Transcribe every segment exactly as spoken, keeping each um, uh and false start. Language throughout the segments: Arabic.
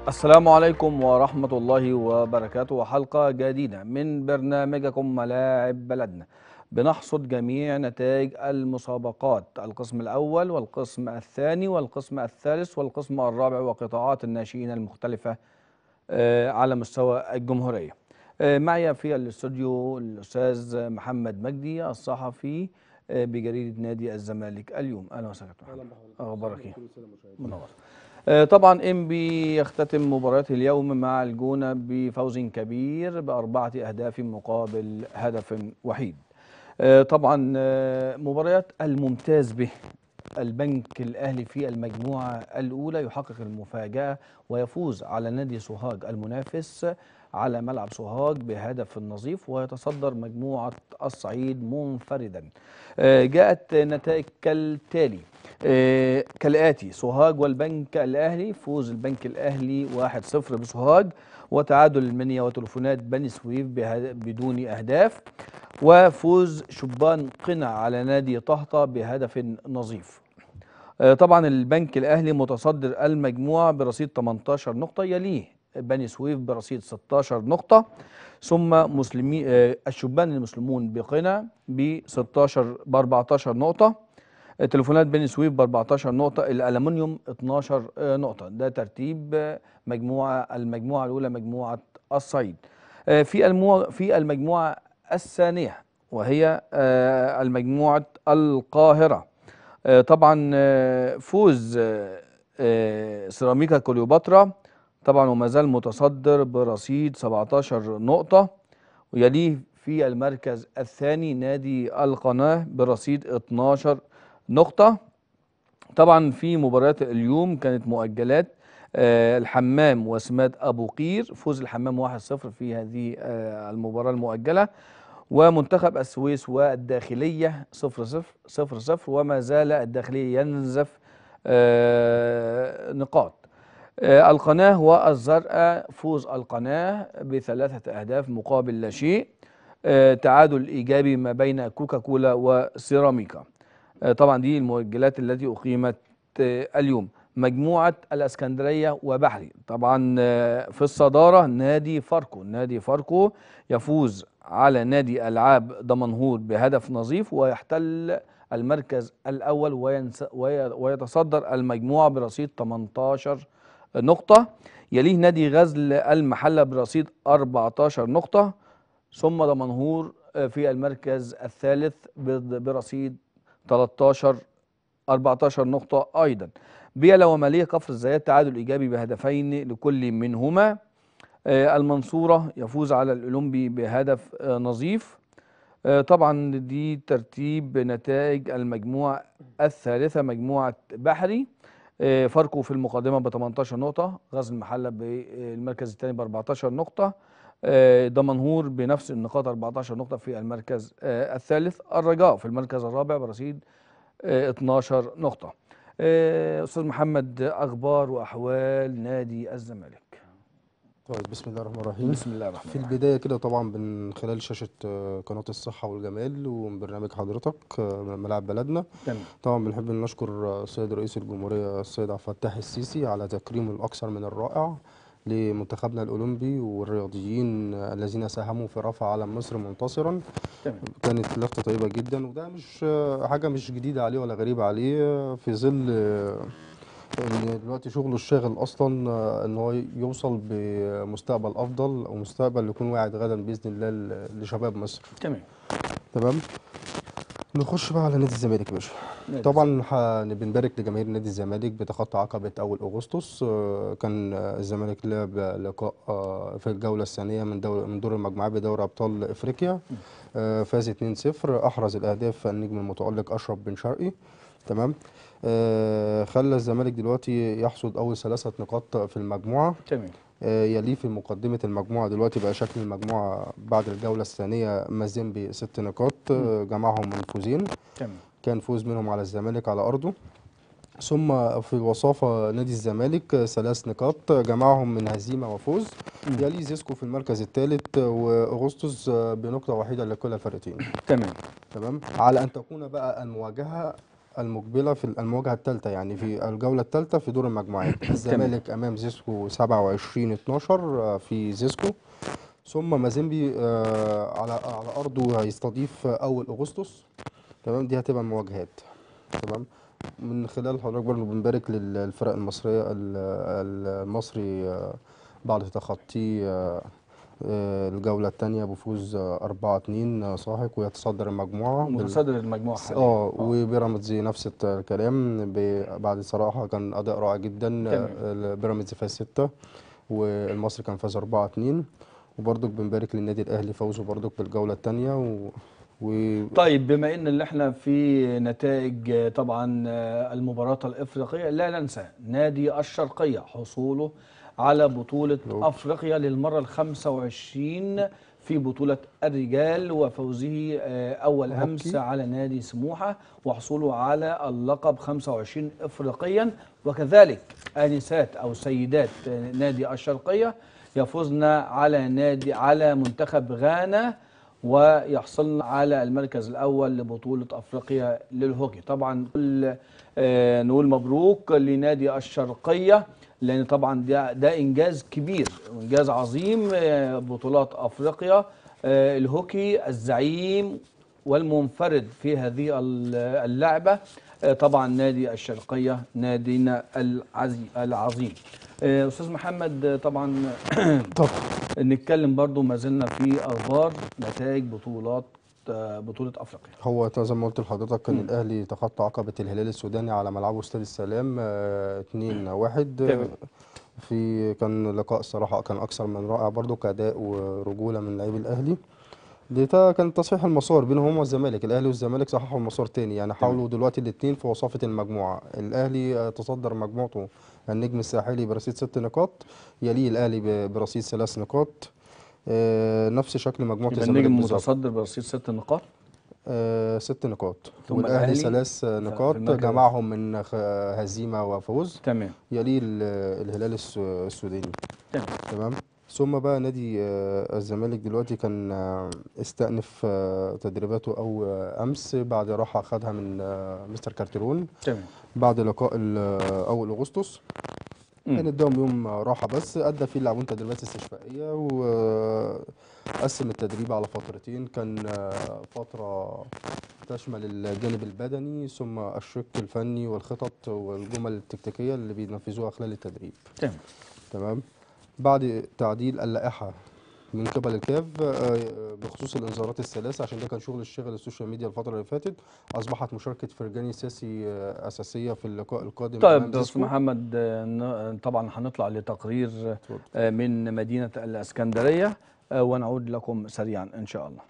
السلام عليكم ورحمة الله وبركاته، وحلقة جديدة من برنامجكم ملاعب بلدنا. بنحصد جميع نتائج المسابقات، القسم الأول والقسم الثاني والقسم الثالث والقسم الرابع وقطاعات الناشئين المختلفة آه، على مستوى الجمهورية. آه، معي في الاستوديو الأستاذ محمد مجدي الصحفي آه، بجريدة نادي الزمالك اليوم. أهلا وسهلا محمد. اهلا بحضرتك. أخبارك إيه؟ كل سنه مشاهدين. منور. آه، طبعا انبي يختتم مباراة اليوم مع الجونة بفوز كبير بأربعة أهداف مقابل هدف وحيد. آه، طبعا آه، مباريات الممتاز به البنك الأهلي في المجموعة الأولى يحقق المفاجأة ويفوز على نادي سوهاج المنافس على ملعب سوهاج بهدف نظيف ويتصدر مجموعة الصعيد منفردا. آه، جاءت نتائج كالتالي آه، كالآتي: سوهاج والبنك الأهلي، فوز البنك الأهلي واحد صفر بسوهاج، وتعادل المنيا وتليفونات بني سويف بهد- بدون أهداف، وفوز شبان قنا على نادي طهطا بهدف نظيف. آه، طبعا البنك الأهلي متصدر المجموعة برصيد تمنتاشر نقطة، يليه بني سويف برصيد ستاشر نقطة، ثم مسلمي آه، الشبان المسلمون بقنا ب ستاشر ب أربعتاشر نقطة، تليفونات بني سويف ب أربعتاشر نقطة، الألمنيوم اتناشر نقطة. ده ترتيب آه، مجموعة المجموعة الأولى، مجموعة الصعيد. آه، في المو... في المجموعة الثانية، وهي آه، المجموعة القاهرة. آه، طبعا آه، فوز آه، آه، سيراميكا كليوباترا طبعا وما زال متصدر برصيد سبعتاشر نقطة، ويليه في المركز الثاني نادي القناة برصيد اتناشر نقطة. طبعا في مباريات اليوم كانت مؤجلات: آه، الحمام وسماد أبو قير، فوز الحمام واحد صفر في هذه آه، المباراة المؤجلة، ومنتخب السويس والداخلية صفر صفر صفر صفر، وما زال الداخلية ينزف آه، نقاط. آه، القناة والزرقاء، فوز القناة بثلاثة أهداف مقابل لا شيء. آه، تعادل إيجابي ما بين كوكاكولا وسيراميكا. آه، طبعا دي المؤجلات التي أقيمت آه، اليوم. مجموعة الأسكندرية وبحري، طبعا آه، في الصدارة نادي فاركو. نادي فاركو يفوز على نادي ألعاب دمنهور بهدف نظيف ويحتل المركز الأول وينس- وي- ويتصدر المجموعة برصيد تمنتاشر نقطة، يليه نادي غزل المحلة برصيد أربعتاشر نقطة، ثم دمنهور آه، في المركز الثالث ب- برصيد تلتاشر أربعتاشر نقطة أيضا. بيلا ومالية كفر الزيات تعادل إيجابي بهدفين لكل منهما. آه، المنصورة يفوز على الأولمبي بهدف آه، نظيف. آه، طبعا دي ترتيب نتائج المجموعة الثالثة، مجموعة بحري. آه، فاركو في المقدمة ب تمنتاشر نقطة، غزل المحلة بالمركز الثاني ب أربعتاشر نقطة، آه، دمنهور بنفس النقاط أربعتاشر نقطة في المركز آه، الثالث، الرجاء في المركز الرابع برصيد آه، اتناشر نقطة. آه، أستاذ محمد، أخبار وأحوال نادي الزمالك. طيب، بسم الله الرحمن الرحيم. بسم الله الرحمن في الرحيم. البدايه كده طبعا من خلال شاشه آه، قناه الصحه والجمال ومن برنامج حضرتك آه، من ملاعب بلدنا. تمام. طبعا بنحب ان نشكر آه، السيد رئيس الجمهوريه السيد عبد الفتاح السيسي على تكريمه الاكثر من الرائع لمنتخبنا الاولمبي والرياضيين آه، الذين ساهموا في رفع علم مصر منتصرا. تمام. كانت لفته طيبه جدا، وده مش آه، حاجه مش جديده عليه ولا غريبه عليه، آه، في ظل آه، ان دلوقتي شغله الشاغل اصلا آه، ان هو يوصل بمستقبل افضل او مستقبل يكون واعد غدا باذن الله ل- لشباب مصر. تمام. تمام. نخش بقى على نادي الزمالك يا باشا. نادي الزمالك. طبعا ح- بنبارك لجماهير نادي الزمالك بتخطي عقبة أول أغسطس. آه، كان آه، الزمالك لعب لقاء آه، في الجولة الثانية من دور من دور المجموعات بدوري أبطال إفريقيا. آه، فاز اتنين صفر، أحرز الأهداف النجم المتألق أشرف بن شرقي. تمام. آه، خلى الزمالك دلوقتي يحصد أول ثلاثة نقاط في المجموعة. تمام. آه، يليه في مقدمة المجموعة دلوقتي بقى شكل المجموعة بعد الجولة الثانية مازيمبي ست نقاط، مم. آه، جمعهم من فوزين. تمام. كان فوز منهم على الزمالك على أرضه. ثم في الوصافة نادي الزمالك آه، ثلاث نقاط جمعهم من هزيمة وفوز. مم. يليه زيسكو في المركز الثالث وأغسطس آه، بنقطة وحيدة لكل الفريقين. تمام. تمام. على أن تكون بقى المواجهة المقبله في المواجهه الثالثه، يعني في الجوله الثالثه في دور المجموعات. الزمالك امام زيسكو سبعة وعشرين اتناشر في زيسكو، ثم مازيمبي آه، على على ارضه هيستضيف اول اغسطس. تمام، دي هتبقى المواجهات. تمام. من خلال حضرتك برضه بنبارك للفرق المصريه، ال- المصري آه، بعد تخطي آه، آه، الجوله الثانيه بفوز آه، أربعة اتنين آه، ساحق، ويتصدر المجموعه بال... متصدر المجموعه س- حاليا. اه اه وبيراميدز نفس الكلام. ب- بعد صراحه كان اداء رائع جدا. تمام. آه، بيراميدز فاز ستة، والمصري كان فاز أربعة اتنين. وبرضك بنبارك للنادي الاهلي فوزه برضك بالجوله الثانيه و... و... طيب بما ان اللي احنا في نتائج آه، طبعا آه، المباراة الافريقية، لا ننسى نادي الشرقية حصوله على بطولة لو- افريقيا للمرة الخامسة والعشرين في بطولة الرجال، وفوزه آه، اول امس هوكي. على نادي سموحة، وحصوله على اللقب خمسة وعشرين افريقيا. وكذلك انسات او سيدات آه، نادي الشرقية يفوزن على نادي على منتخب غانا، ويحصلنا على المركز الأول لبطولة أفريقيا للهوكي. طبعا كل آه، نقول مبروك لنادي الشرقية، لأن طبعا ده, ده إنجاز كبير وإنجاز عظيم. آه، بطولات أفريقيا، آه، الهوكي الزعيم والمنفرد في هذه ال- اللعبة آه، طبعا نادي الشرقية، نادينا العزي- العظيم. آه، أستاذ محمد، آه، طبعا طب نتكلم برضو ما زلنا في اخبار نتائج بطولات آه، بطولة افريقيا. هو زي ما قلت لحضرتك، كان مم. الاهلي تخطى عقبه الهلال السوداني على ملعبه استاد السلام آه، اتنين واحد. تمام. آه، في كان لقاء الصراحه كان اكثر من رائع برضو كاداء ورجوله من لاعبي الاهلي. دي تا- كان تصحيح المسار بينهم هما والزمالك. الاهلي والزمالك صححوا المسار تاني، يعني تمام. حاولوا دلوقتي الاثنين في وصافه المجموعه. الاهلي آه، تصدر مجموعته النجم الساحلي برصيد ست نقاط، يليه الاهلي ب- برصيد ثلاث نقاط. آه، نفس شكل مجموعه يبقى الزمالك النجم بالظبط. متصدر برصيد ست نقاط، آه، ست نقاط، ثم والأهلي الاهلي ثلاث ف- في نقاط المركز. جمعهم من خ- هزيمة وفوز. تمام. يليه ال- الهلال الس- السوداني. تمام. تمام. ثم بقى نادي آه، الزمالك دلوقتي كان آه، استأنف آه، تدريباته أو آه، أمس بعد راحة خدها من آه، مستر كارتيرون تمام. بعد لقاء ال- آه، أول أغسطس. مم. كان اداهم يوم راحة بس أدى فيه اللاعبون تدريبات استشفائية، وقسم التدريب على فترتين. كان آه، فترة تشمل الجانب البدني، ثم الشق الفني والخطط والجمل التكتيكية اللي بينفذوها خلال التدريب. تمام. تمام. بعد تعديل اللائحة من قبل الكاف آه، بخصوص الانذارات الثلاثة، عشان ده كان شغل الشغل السوشيال ميديا الفترة اللي فاتت، أصبحت مشاركة فرجاني ساسي آه، أساسية في اللقاء القادم أمام طيب استاذ زيسكو. محمد، آه، ن- طبعا هنطلع لتقرير اتفضل. آه، من مدينة الاسكندرية، آه، ونعود لكم سريعا ان شاء الله.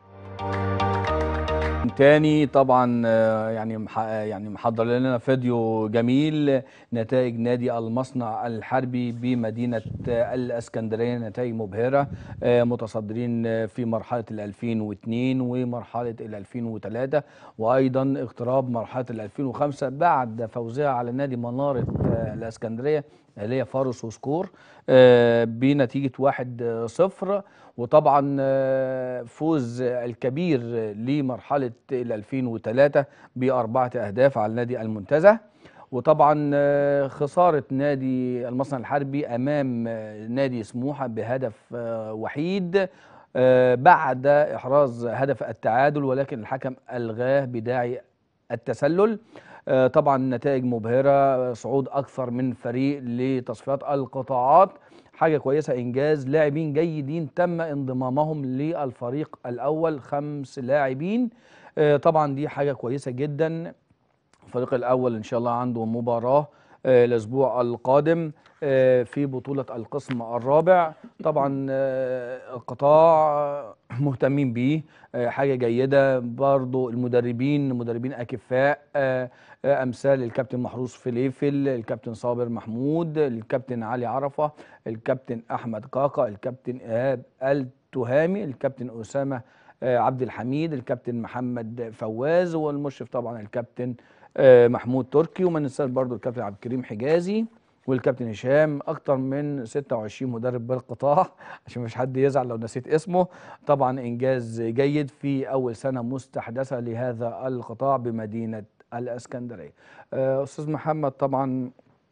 تاني طبعا آه، يعني مح- يعني محضر لنا فيديو جميل. نتائج نادي المصنع الحربي بمدينة آه، الاسكندرية نتائج مبهرة، آه، متصدرين آه، في مرحلة ال ألفين واثنين ومرحلة ال ألفين وثلاثة، وأيضا اقتراب مرحلة ال ألفين وخمسة بعد فوزها على نادي منارة آه، الاسكندرية اللي هي فارس وسكور آه، بنتيجة واحد صفر. وطبعا آه، فوز الكبير لمرحلة ال ألفين وثلاثة بأربعة أهداف على نادي المنتزه. وطبعا آه، خسارة نادي المصنع الحربي أمام آه، نادي سموحة بهدف آه، وحيد آه، بعد إحراز هدف التعادل، ولكن الحكم ألغاه بداعي التسلل. آه، طبعا نتائج مبهرة، صعود أكثر من فريق لتصفيات القطاعات، حاجة كويسة، إنجاز. لاعبين جيدين تم انضمامهم للفريق الأول، خمس لاعبين. آه، طبعا دي حاجة كويسة جدا. الفريق الأول إن شاء الله عنده مباراة آه، الأسبوع القادم آه، في بطولة القسم الرابع. طبعا آه، القطاع مهتمين بيه، آه، حاجة جيدة. برضو المدربين مدربين أكفاء، آه، آه، أمثال الكابتن محروس فليفل، الكابتن صابر محمود، الكابتن علي عرفة، الكابتن أحمد قاقة، الكابتن إيهاب التهامي، الكابتن أسامة آه، عبد الحميد، الكابتن محمد فواز، والمشرف طبعا الكابتن آه، محمود تركي. وما ننساش برضو الكابتن عبد الكريم حجازي والكابتن هشام. اكتر من ستة وعشرين مدرب بالقطاع عشان مش حد يزعل لو نسيت اسمه. طبعا انجاز جيد في اول سنه مستحدثه لهذا القطاع بمدينه الاسكندريه. آه، استاذ محمد، طبعا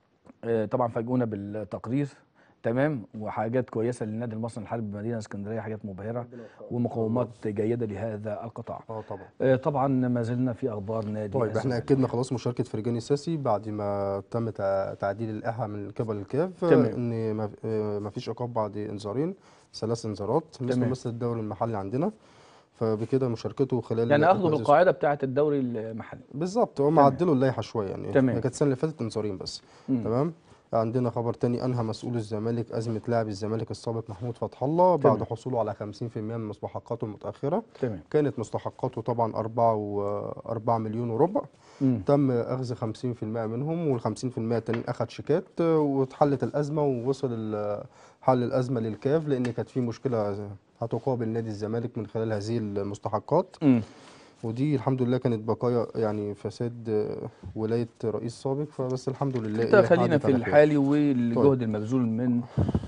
آه، طبعا فاجئونا بالتقرير، تمام، وحاجات كويسه للنادي المصري للحرب بمدينه اسكندريه، حاجات مبهره ومقومات جيده لهذا القطاع. اه طبعا. آه، طبعا ما زلنا في اخبار نادي طيب احنا الزمالك. اكدنا خلاص مشاركه فرجاني الساسي بعد ما تم تع- تعديل اللائحه من قبل الكاف، تمام. ان ما ما فيش عقاب بعد انذارين، ثلاث انذارات مثل تمام. مثل الدوري المحلي عندنا. فبكده مشاركته خلال يعني اخذوا هذه- بالقاعده بتاعه الدوري المحلي. بالظبط، هم تمام. عدلوا اللائحه شويه، يعني هي تمام. كانت السنه اللي فاتت انذارين بس. مم. تمام. عندنا خبر تاني، انهى مسؤول الزمالك ازمه لاعب الزمالك السابق محمود فتح الله بعد تمام. حصوله على خمسين في المئة من مستحقاته المتاخره. تمام. كانت مستحقاته طبعا أربعة و أربعة مليون وربع. مم. تم اخذ خمسين في المئة منهم، وال خمسين في المئة التانيين اخذ شيكات، آه، واتحلت الازمه، ووصل ال- حل الازمه للكاف، لان كانت في مشكله هتقابل نادي الزمالك من خلال هذه المستحقات. مم. ودي الحمد لله كانت بقايا يعني فساد آه، ولايه رئيس سابق، فبس الحمد لله انت ايه خلينا عدت في على خير. الحالي والجهد طيب. المبذول من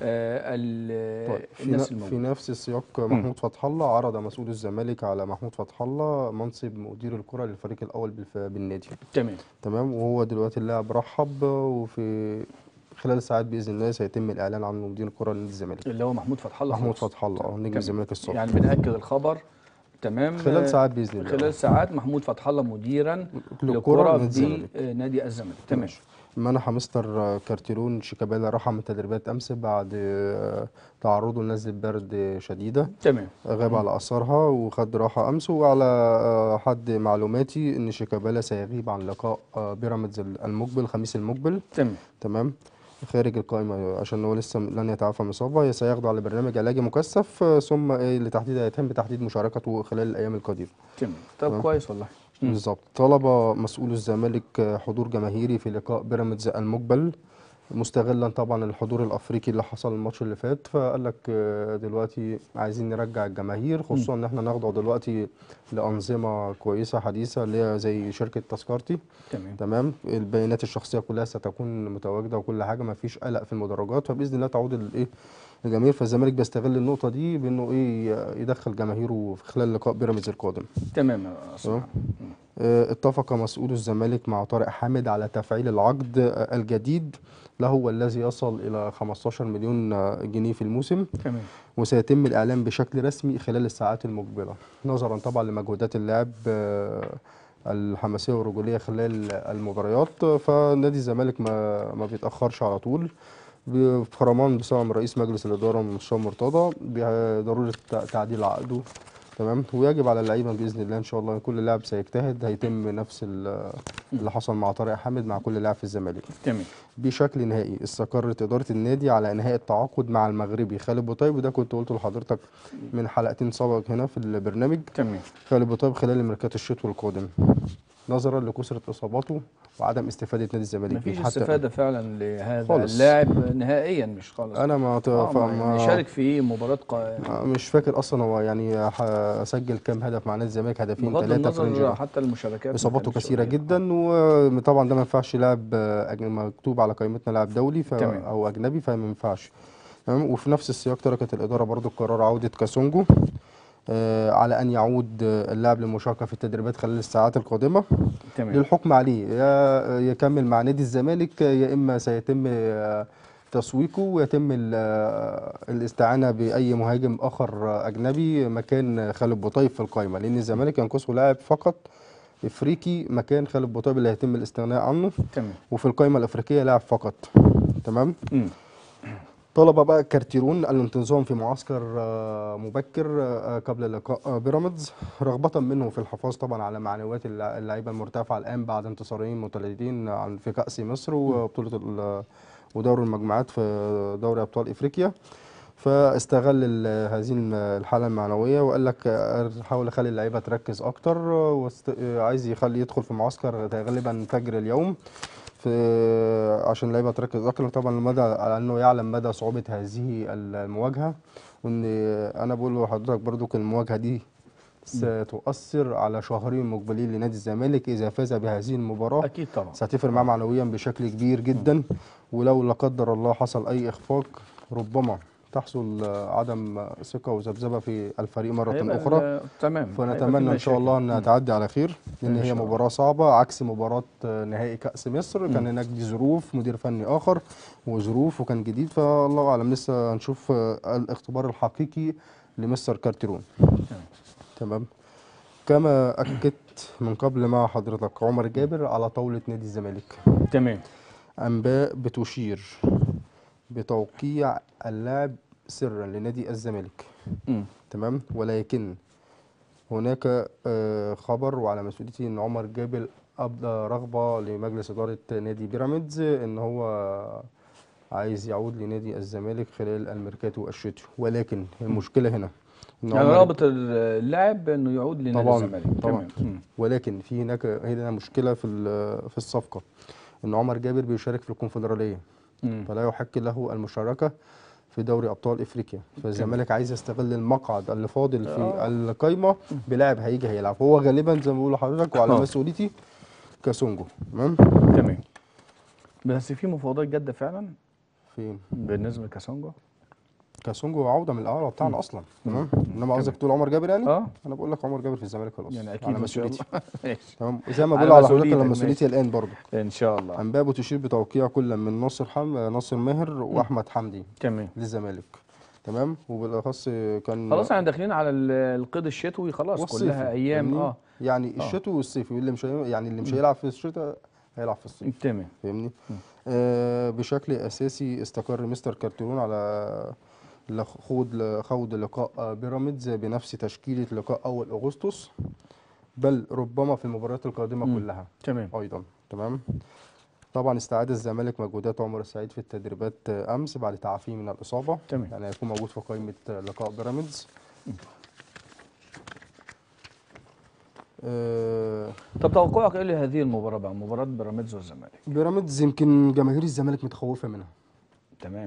آه ال- طيب في ن- الناس في الموجوده. نفس السياق مم. محمود فتح الله عرض مسؤول الزمالك على محمود فتح الله منصب مدير الكره للفريق الاول بالف- بالنادي. تمام. تمام. وهو دلوقتي اللاعب رحب، وفي خلال ساعات باذن الله سيتم الاعلان عن مدير الكره لنادي الزمالك. اللي هو محمود فتح الله. محمود خلاص. فتح الله اه نجم تمام. الزمالك السابق. يعني بنأكد الخبر. تمام. خلال آه، ساعات باذن الله. خلال ساعات محمود فتح الله مديرا للكرة للكره نادي الزمالك. بنادي الزمالك. تمام. ماشي. منح مستر كارتيرون شيكابالا راحة من تدريبات أمس بعد آه، تعرضه لنزلة برد شديدة. تمام. غاب على أثرها وخد راحة أمس. وعلى آه، حد معلوماتي إن شيكابالا سيغيب عن لقاء آه، بيراميدز المقبل الخميس المقبل. تمام. تمام. خارج القائمة عشان هو لسه لن يتعافى من إصابة. سيخضع على برنامج علاجي مكثف، آه، ثم إيه لتحديد هيتم بتحديد مشاركته خلال الأيام القادمة. تمام. طب تمام. كويس والله. مم. بالظبط. طلب مسؤول الزمالك حضور جماهيري في لقاء بيراميدز المقبل، مستغلا طبعا الحضور الافريقي اللي حصل الماتش اللي فات. فقال لك آه، دلوقتي عايزين نرجع الجماهير، خصوصا ان احنا نخضع دلوقتي لانظمه كويسه حديثه اللي هي زي شركه تذكرتي. تمام. تمام. البيانات الشخصيه كلها ستكون متواجده وكل حاجه، ما فيش قلق في المدرجات، فباذن الله تعود الايه الجماهير. فالزمالك بيستغل النقطه دي بانه ايه يدخل جماهيره في خلال لقاء بيراميدز القادم. تمام يا أستاذ محمد. مم. آه، اتفق مسؤول الزمالك مع طارق حامد على تفعيل العقد آه، الجديد له، والذي يصل إلى خمستاشر مليون آه، جنيه في الموسم. تمام. وسيتم الإعلان بشكل رسمي خلال الساعات المقبلة، نظرا طبعا لمجهودات اللاعب آه، الحماسية والرجولية خلال المباريات. فنادي الزمالك ما ما بيتأخرش على طول، بفرمان بسبب من رئيس مجلس الإدارة مشروع مرتضى بضرورة تعديل عقده. تمام. ويجب على اللعيبه باذن الله ان شاء الله كل لاعب سيجتهد، هيتم نفس ال- اللي حصل مع طارق حامد مع كل لاعب في الزمالك. تمام. بشكل نهائي استقرت اداره النادي على انهاء التعاقد مع المغربي خالد بوطيب، وده كنت قلته لحضرتك من حلقتين سابق هنا في البرنامج. تمام. خالد بوطيب خلال الميركاتو الشتوي القادم، نظرا لكثره اصاباته وعدم استفاده نادي الزمالك مفيش بيه. حتى استفاده فعلا لهذا خالص. اللاعب نهائيا، مش خالص. انا ما ت- آه، ما فما- يعني شارك في مباراه قا... مش فاكر اصلا هو يعني ح- سجل كام هدف مع نادي الزمالك، هدفين بغض ثلاثه في رينج النظر ده. حتى المشاركات ما اصاباته كانتش كثيره قليلة. جدا، وطبعا ده ما ينفعش لاعب آه، أجن- مكتوب على قائمتنا لاعب دولي ف... تمام. او اجنبي، فما ينفعش. تمام. وفي نفس السياق تركت الاداره برضو قرار عوده كاسونجو آه، على ان يعود آه، اللاعب للمشاركه في التدريبات خلال الساعات القادمه تمام. للحكم عليه، يا يكمل مع نادي الزمالك يا اما سيتم آه، تسويقه ويتم ال- آه، الاستعانه باي مهاجم اخر آه، اجنبي مكان خالد بوطيب في القائمه، لان الزمالك ينقصه لاعب فقط افريقي مكان خالد بوطيب اللي هيتم الاستغناء عنه، تمام. وفي القائمه الافريقيه لاعب فقط. تمام. مم. طلب بقى كارتيرون الانتظام في معسكر آه، مبكر آه، قبل لقاء آه، بيراميدز، رغبة منه في الحفاظ طبعا على معنويات اللع- اللعيبة المرتفعة الآن بعد انتصارين متتاليين عن في كأس مصر وبطولة ال- ودوري المجموعات في دوري أبطال إفريقيا. فاستغل ال- هذه الم- الحالة المعنوية وقال لك آه، حاول أخلي اللعيبة تركز أكتر، وعايز يخلي يدخل في معسكر غالبا فجر اليوم في عشان اللعيبه تركز اكتر طبعا مدى على انه يعلم مدى صعوبه هذه المواجهه، وان انا بقول لحضرتك برضو المواجهه دي ستؤثر على شهرين مقبلين لنادي الزمالك. اذا فاز بهذه المباراه اكيد طبعا ستفرق معاه معنويا بشكل كبير جدا، ولو لا قدر الله حصل اي اخفاق ربما تحصل عدم ثقة وذبذبة في الفريق مرة هيبقى أخرى. ال- تمام، هيبقى في فنتمنى إن شاء مشاكل. الله أنها مم. تعدي على خير، لأن إن هي شاء الله. مباراة صعبة عكس مباراة نهائي كأس مصر. مم. كان هناك دي ظروف مدير فني آخر وظروف وكان جديد، فالله أعلم لسه هنشوف الاختبار الحقيقي لمستر كارتيرون. تمام. تمام. كما أكدت من قبل مع حضرتك عمر جابر على طاولة نادي الزمالك، تمام. أنباء بتشير بتوقيع اللاعب سرا لنادي الزمالك. مم. تمام. ولكن هناك آه، خبر وعلى مسؤوليتي ان عمر جابر ابدى رغبه لمجلس اداره نادي بيراميدز ان هو عايز يعود لنادي الزمالك خلال الميركاتو الشتوي. ولكن المشكله هنا ان يعني عمر رابط اللاعب انه يعود لنادي طبعا الزمالك. طبعا. تمام. مم. ولكن في هناك هنا مشكله في ال- في الصفقه، ان عمر جابر بيشارك في الكونفدراليه مم. فلا يحق له المشاركه في دوري ابطال افريقيا، فالزمالك عايز يستغل المقعد اللي فاضل في آه. القايمه بلاعب هيجي هيلعب. هو غالبا زي ما بقول لحضرتك وعلى آه. مسؤوليتي كاسونجو. تمام. تمام. بس في مفاوضات جاده فعلا فين بالنسبه لكاسونجو. كاسونجو عوده من الاعاره بتاعنا اصلا. تمام. انما تمام. قصدك تقول عمر جابر يعني؟ اه انا بقول لك عمر جابر في الزمالك خلاص يعني اكيد على ان شاء الله. مسؤوليتي. ماشي. تمام. وزي ما على بقول على حضرتك مسؤوليتك. على مسؤوليتي ماشي. الان برضه. ان شاء الله. انباء بتشير بتوقيع كل من ناصر حم... ناصر ماهر واحمد حمدي تمام. للزمالك. تمام. وبالاخص كان خلاص احنا داخلين على ال- القيد الشتوي خلاص، والصيفي، كلها ايام. فاهمني؟ اه يعني آه. الشتوي والصيفي، واللي مش هي- يعني اللي مش هيلعب في الشتاء هيلعب في الصيف. تمام. فاهمني؟ آه بشكل اساسي استقر مستر كارتيرون على ل- خوض خوض لقاء بيراميدز بنفس تشكيله لقاء اول اغسطس، بل ربما في المباريات القادمه مم. كلها تمام. ايضا. تمام. طبعا استعاد الزمالك مجهودات عمر السعيد في التدريبات امس بعد تعافيه من الاصابه. تمام. يعني هيكون موجود في قائمه لقاء بيراميدز. آه طب توقعك ايه لهذه المباراه بقى، مباراه بيراميدز والزمالك؟ بيراميدز يمكن جماهير الزمالك متخوفه منها، تمام.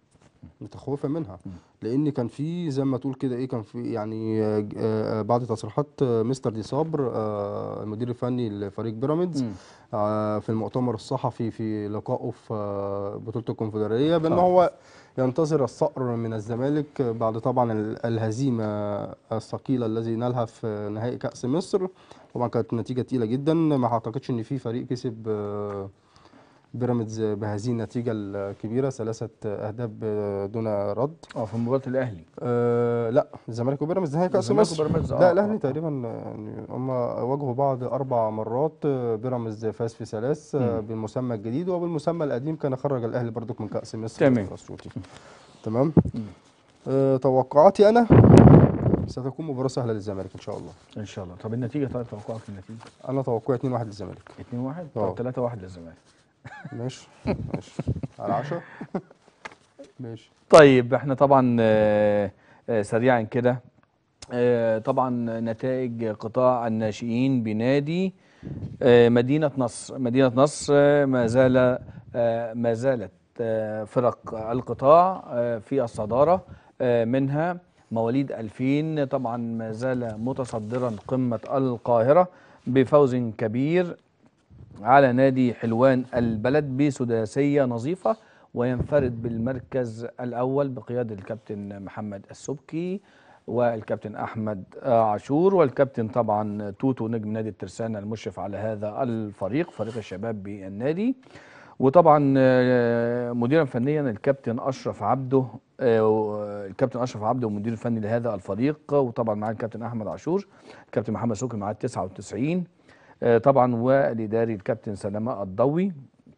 متخوفه منها لان كان في زي ما تقول كده ايه، كان في يعني آه، آه، بعد تصريحات آه، مستر دي صبر آه، المدير الفني لفريق بيراميدز مم. آه، في المؤتمر الصحفي في لقائه في آه، بطوله الكونفدراليه بان آه. هو ينتظر الصقر من الزمالك بعد طبعا ال- الهزيمه الثقيله الذي نالها في نهائي كاس مصر. طبعا كانت نتيجه تقيله جدا، ما اعتقدش ان في فريق كسب آه، بيراميدز بهذه النتيجة الكبيرة، ثلاثة أهداف دون رد. اه في مباراه الاهلي. أه لا، الزمالك وبيراميدز نهائي كأس الزمالك مصر. وبيراميدز. اه لا آه، الأهلي آه. تقريبا يعني هم واجهوا بعض أربع مرات. آه، بيراميدز فاز في ثلاث آه، مم. بالمسمى الجديد، وبالمسمى القديم كان خرج الأهلي برضك من كأس مصر. تمام. الأسيوطي. تمام. مم. أه توقعاتي أنا ستكون مباراة سهلة للزمالك إن شاء الله. ان شاء الله. طب النتيجه، طيب توقعك النتيجه؟ أنا توقعي اتنين واحد للزمالك. اتنين واحد. آه. طب تلاتة واحد للزمالك. ماشي ماشي على عشرة. ماشي. طيب احنا طبعا آه، آه، سريعا كده، آه، طبعا نتائج قطاع الناشئين بنادي آه، مدينة نصر. مدينة نصر آه، ما زال آه، ما زالت آه، فرق القطاع آه، في الصدارة، آه، منها مواليد ألفين طبعا ما زال متصدرا قمة القاهرة بفوز كبير على نادي حلوان البلد بسداسية نظيفة، وينفرد بالمركز الأول بقيادة الكابتن محمد السبكي والكابتن أحمد عاشور والكابتن طبعا توتو نجم نادي الترسانة المشرف على هذا الفريق، فريق الشباب بالنادي. وطبعا آه، مديرا فنيا الكابتن أشرف عبده، آه، الكابتن أشرف عبده مدير فني لهذا الفريق، وطبعا معاه الكابتن أحمد عاشور، الكابتن محمد سبكي معاه تسعة وتسعين آه، طبعا، والاداري الكابتن سلامة الضوي.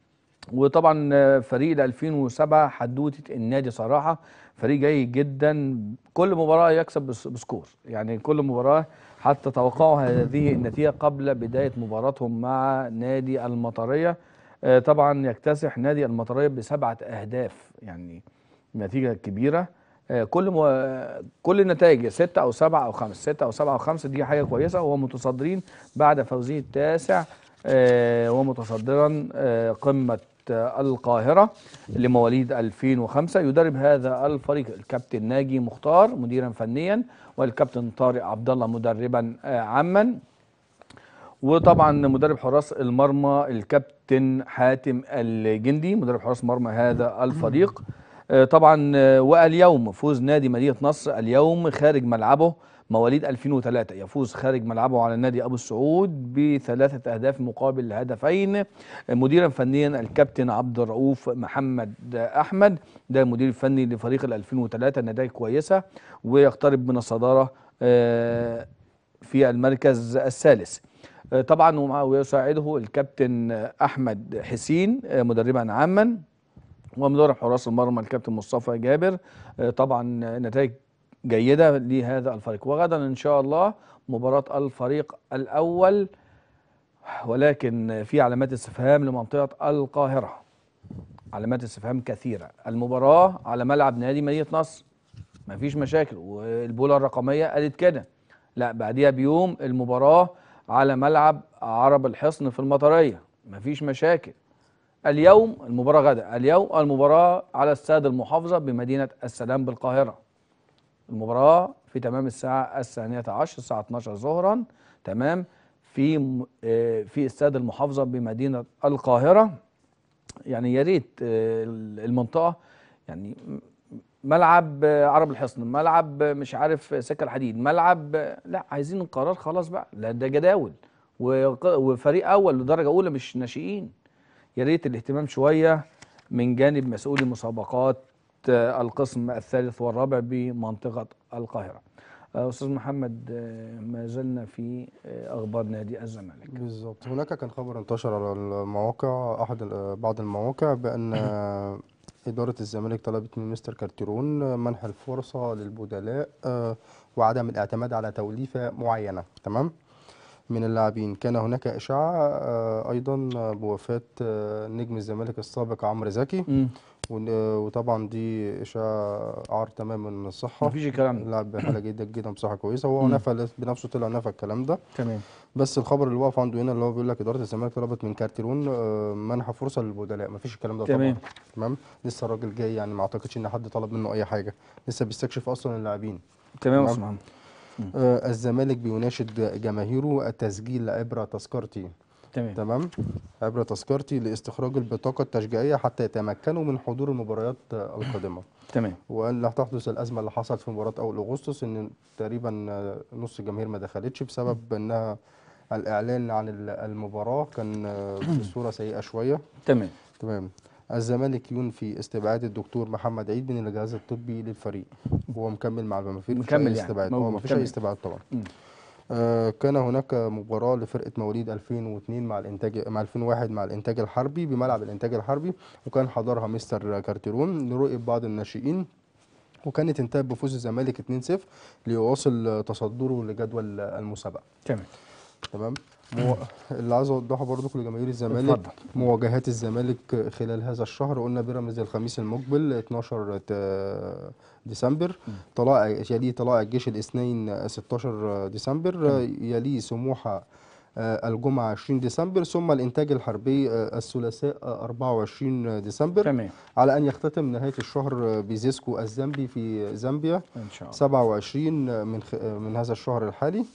وطبعا آه، فريق ال ألفين وسبعة حدوته النادي صراحه فريق جيد جدا، كل مباراه يكسب بس- بسكور، يعني كل مباراه حتى توقعوا هذه النتيجه قبل بدايه مباراتهم مع نادي المطريه. آه، طبعا يكتسح نادي المطريه بسبعه اهداف، يعني نتيجه كبيره. آه، كل مو... كل النتائج ستة أو سبعة أو خمسة، ستة أو سبعة أو خمسة، دي حاجة كويسة، وهم متصدرين بعد فوزه التاسع آه، ومتصدرا آه، قمة آه، القاهرة لمواليد ألفين وخمسة. يدرب هذا الفريق الكابتن ناجي مختار مديرا فنيا، والكابتن طارق عبد الله مدربا آه، عاما، وطبعا مدرب حراس المرمى الكابتن حاتم الجندي مدرب حراس مرمى هذا الفريق. آه، طبعا آه، واليوم فوز نادي مدينة نصر اليوم خارج ملعبه، مواليد ألفين وثلاثة، يفوز خارج ملعبه على نادي أبو السعود بثلاثة أهداف مقابل هدفين. آه، مديرا فنيا الكابتن عبد الرؤوف محمد أحمد، ده المدير الفني لفريق ال ألفين وثلاثة، نتائج كويسة ويقترب من الصدارة آه، في المركز الثالث. آه، طبعا ومع- ويساعده الكابتن أحمد حسين آه، مدربا عاما، ومدرب حراس المرمى الكابتن مصطفى جابر. آه، طبعا نتائج جيدة لهذا الفريق. وغدا إن شاء الله مباراة الفريق الأول، ولكن في علامات استفهام لمنطقة القاهرة، علامات استفهام كثيرة. المباراة على ملعب نادي مدينة نصر، مفيش مشاكل، والبولة الرقمية قالت كده. لا، بعديها بيوم المباراة على ملعب عرب الحصن في المطرية، مفيش مشاكل. اليوم المباراة غدا، اليوم المباراة على استاد المحافظة بمدينة السلام بالقاهرة. المباراة في تمام الساعة الثانية عشر، الساعة اتناشر ظهرا، تمام، في م- آه، في استاد المحافظة بمدينة القاهرة. يعني يا ريت آه، المنطقة، يعني م- ملعب آه، عرب الحصن، ملعب آه، مش عارف سكة الحديد، ملعب آه، لا، عايزين القرار خلاص بقى، لا ده جداول وق- وفريق أول لدرجة أولى مش ناشئين. يا ريت الاهتمام شوية من جانب مسؤولي مسابقات آه، القسم الثالث والرابع بمنطقة القاهرة. آه، أستاذ محمد، آه، ما زلنا في آه، أخبار نادي الزمالك. بالظبط. هناك كان خبر انتشر على المواقع، أحد ال- بعض المواقع، بأن إدارة الزمالك طلبت من مستر كارتيرون منح الفرصة للبدلاء آه، وعدم الاعتماد على توليفة معينة، تمام، من اللاعبين. كان هناك إشاعة آه، أيضا بوفاة آه، نجم الزمالك السابق عمرو زكي، مم. ون- وطبعا دي إشاعة عار تماما من الصحة. مفيش الكلام ده. اللاعب بحالة جيدة جدا، بصحة كويسة، وهو مم. نفى بنفسه، طلع نفى الكلام ده. تمام. بس الخبر اللي واقف عنده هنا اللي هو بيقول لك إدارة الزمالك طلبت من كارتيرون آه، منح فرصة للبدلاء. مفيش الكلام ده طبعا، تمام. تمام. لسه الراجل جاي، يعني ما أعتقدش إن حد طلب منه أي حاجة، لسه بيستكشف أصلا اللاعبين، تمام يا تمام. أستاذ محمد. مم. آه، الزمالك بيناشد جماهيره التسجيل عبر تذكرتي، تمام. تمام، عبر تذكرتي لاستخراج البطاقة التشجيعية حتى يتمكنوا من حضور المباريات آه، القادمة. تمام. وأن لا تحدث الأزمة اللي حصلت في مباراة أول أغسطس، إن تقريبا آه، نص الجماهير ما دخلتش بسبب إنها الإعلان عن ال- المباراة كان آه، بصورة سيئة شوية، تمام. تمام. الزمالك ينفي استبعاد الدكتور محمد عيد من الجهاز الطبي للفريق. هو مكمل مع ما فيش مكمل أي يعني استبعاد، اه ما موجود. فيش أي تمام. استبعاد طبعا. مم. آه، كان هناك مباراة لفرقة مواليد ألفين واثنين مع الإنتاج مع ألفين وواحد مع الإنتاج الحربي بملعب الإنتاج الحربي، وكان حضرها مستر كارتيرون لرؤية بعض الناشئين، وكانت انتهت بفوز الزمالك اتنين صفر ليواصل تصدره لجدول المسابقة، تمام. تمام. مو... اللي عايز اوضحه برضو لجماهير الزمالك، اتفضل. مواجهات الزمالك خلال هذا الشهر. قلنا بيراميدز الخميس المقبل اتناشر ت- ديسمبر، مم. طلائع يليه طلائع الجيش الاثنين ستاشر ديسمبر، تمام. يليه سموحة آه، الجمعة عشرين ديسمبر، ثم الإنتاج الحربي آه، الثلاثاء آه، أربعة وعشرين ديسمبر، تمام. على أن يختتم نهاية الشهر بزيسكو الزامبي في زامبيا إن شاء الله. سبعة وعشرين من خ... من هذا الشهر الحالي.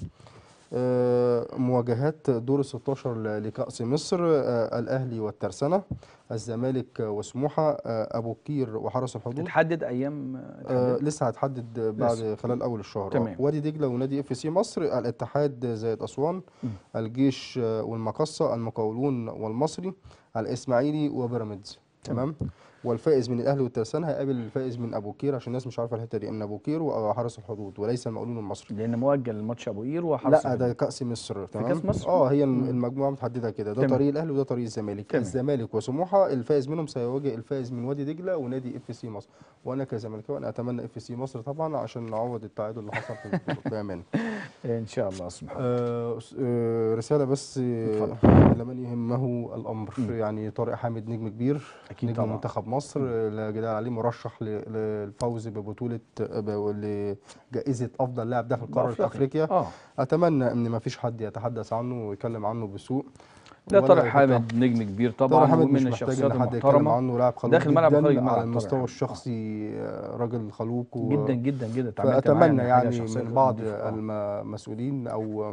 آه، مواجهات دور ستاشر ل- لكأس مصر، آه، الأهلي والترسانة، الزمالك وسموحة، آه، أبو قير وحرس الحدود. تتحدد أيام آه تحدد. لسه هتحدد لسه. بعد خلال أول الشهر. اه تمام. وادي دجلة ونادي اف سي مصر، الاتحاد زائد أسوان، مم. الجيش آه، والمقصة، المقاولون والمصري، الإسماعيلي وبيراميدز، تمام. تمام. والفائز من الاهلي والترسانة هيقابل الفائز من ابو قير، عشان الناس مش عارفه الحته دي، ان ابو قير وحرس الحدود وليس المقاولون المصري. لأن مؤجل الماتش أبو قير وحرس لا ده الحدود كأس مصر، في تمام. كأس مصر. اه هي مم. المجموعه متحدده كده، ده تمام. طريق الاهلي وده طريق الزمالك. تمام. الزمالك وسموحه الفائز منهم سيواجه الفائز من وادي دجله ونادي اف سي مصر، وانا كزملكاوي انا اتمنى اف سي مصر طبعا عشان نعوض التعادل اللي حصل في البطوله بامانه. إن شاء الله اسمح. آه آه، رساله بس اتفضل. آه، لمن يهمه الامر، مم. يعني طارق حامد نجم كبير، أكيد نجم طبعا. منتخب مصر، مم. آه، لا جدال عليه، مرشح ل- للفوز ببطوله آه، ب- لجائزه افضل لاعب داخل قاره بأفريقيا. افريقيا. اه اتمنى ان ما فيش حد يتحدث عنه ويتكلم عنه بسوء لا، طارق ولا يحطها. حامد نجم كبير طارق طبعا، حامد ومن مش محتاج الشخصيات ان حد يتكلم المحترمه عنه، لاعب خلوق داخل الملعب وخارج جدا، على الملعب. طارق المستوى حامد اه الشخصي آه، راجل خلوق و... جدا جدا جدا، اتعاملت معاه فاتمنى يعني حاجه يعني شخصيه من غير بعض نظيفه. اه المسؤولين او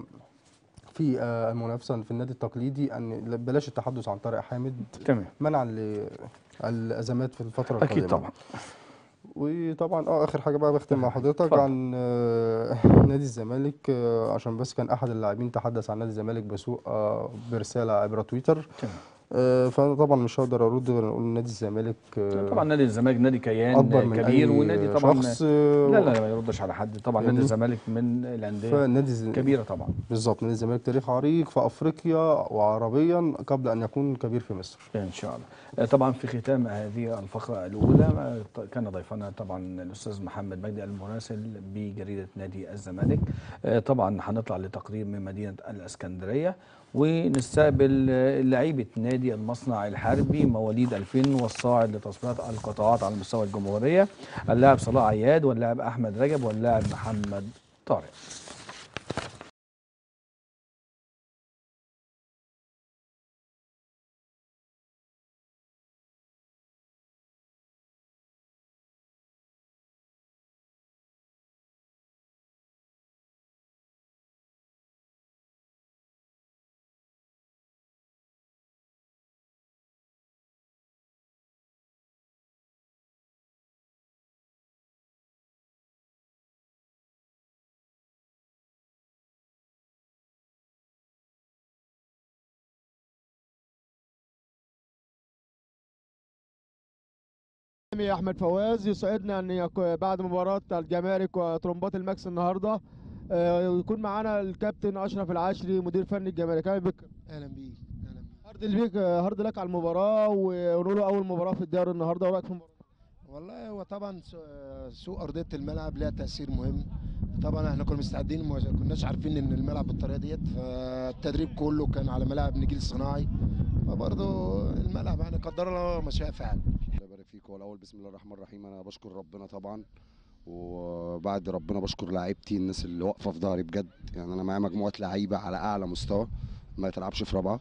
في آه، المنافسه في النادي التقليدي ان بلاش التحدث عن طارق حامد تمام. منعا للازمات في الفتره اكيد القادمه. طبعا. وطبعا اه اخر حاجه بقى بختم مع حضرتك اتفضل. عن آه، نادي الزمالك، آه، عشان بس كان احد اللاعبين تحدث عن نادي الزمالك بسوء آه، برساله عبر تويتر. تمام. آه، فانا طبعا مش هقدر ارد غير نقول نادي الزمالك طبعا آه، نادي الزمالك نادي اكبر كيان من كبير، ونادي اي طبعا شخص. لا آه، لا ما يردش على حد. طبعا نادي فاهمني. الزمالك من الانديه فنادي الز- كبيره طبعا. بالظبط نادي الزمالك تاريخ عريق في افريقيا وعربيا قبل ان يكون كبير في مصر. ان شاء الله. آه، طبعا في ختام هذه الفقره الاولى آه، ط- كان ضيفنا طبعا الاستاذ محمد مجدي المراسل بجريده نادي الزمالك. آه، طبعا هنطلع لتقرير من مدينه الاسكندريه، ونستقبل آه، لعيبه نادي المصنع الحربي مواليد ألفين والصاعد لتصفيات القطاعات على مستوى الجمهوريه، اللاعب صلاح عياد واللاعب احمد رجب واللاعب محمد طارق. يا احمد فواز، يسعدنا ان يكون بعد مباراه الجمارك وطرمبات الماكس النهارده آه، يكون معانا الكابتن اشرف العشري مدير فني الجمارك. اهلا بك. اهلا بيك. اهلا بيك. هارد ليك هارد لك على المباراه، ونقول اول مباراه في الدوري النهارده، ورايك في المباراه؟ والله هو طبعا سو- سوء ارضيه الملعب لها تاثير مهم. طبعا احنا كنا مستعدين، ما كناش عارفين ان الملعب بالطريقه ديت، فالتدريب كله كان على ملاعب نجيل صناعي، فبرضه الملعب يعني قدر الله ما شاء فعل. الله يبارك فيك. هو الاول بسم الله الرحمن الرحيم، انا بشكر ربنا طبعا، وبعد ربنا بشكر لاعيبتي، الناس اللي واقفه في ظهري بجد. يعني انا معايا مجموعه لعيبه على اعلى مستوى ما تلعبش في رابعه.